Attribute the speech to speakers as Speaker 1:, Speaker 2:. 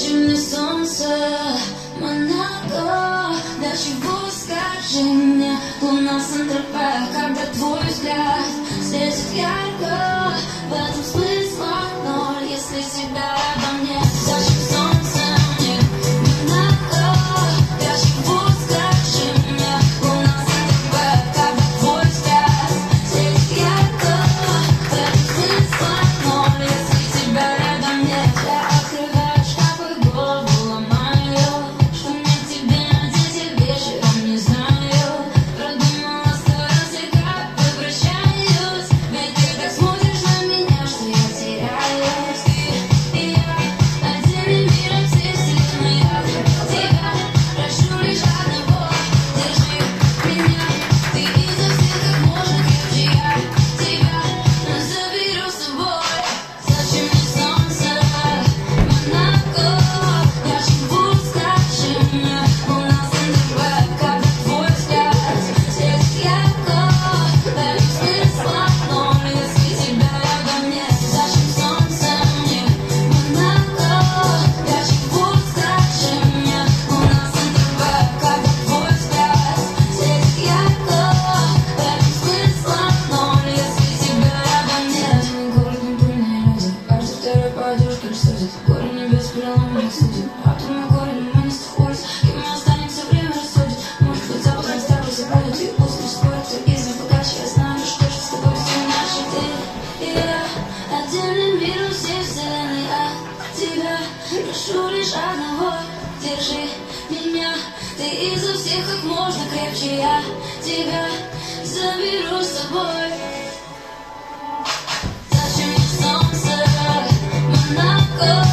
Speaker 1: Зачем мне солнце, Монако? Для чего, скажи мне, луна Сан-Тропе, когда твой взгляд светит ярко? В этом смысла ноль, если тебя обо мне. Зачем солнце мне, Монако? Для чего, скажи мне, луна Сан-Тропе, когда твой взгляд светит ярко? В этом смысла ноль, если тебя обо мне. Я открываю шкаф и голову ломаю, что мне к тебе надеть вечером, не знаю. Продумала сто раз, и как возвращаюсь, ведь ты так смотришь на меня, что я теряюсь. Ты и я, отдельный мир от всей вселенной. Я тебя прошу лишь одного: держи меня. Ты изо всех как можно крепче, я тебя заберу с собой. Зачем мне солнце, Монако? Для чего, скажи мне, луна Сан-Тропе, когда твой взгляд светит ярко? В этом смысла ноль, если тебя обо мне. Зачем солнце мне, Монако? Для чего, скажи мне, луна Сан-Тропе, когда твой взгляд светит ярко? В этом смысла ноль, если тебя обо мне. Один город, не пыльные люди, каждый второй пойдешь, как судит. Горе небес переломанных судеб, атомный корень, мы не сходимся. Кем мы останемся, время рассудит. Может быть, завтра с тобой забудет, и пусть не спорит, и из них удачи. Я знаю, что же с тобой все иначе. Ты и я, отдельный мир у всей вселенной. Я тебя прошу лишь одного: держи меня. Ты изо всех как можно крепче, я тебя заберу с собой. Зачем мне солнце, Монако?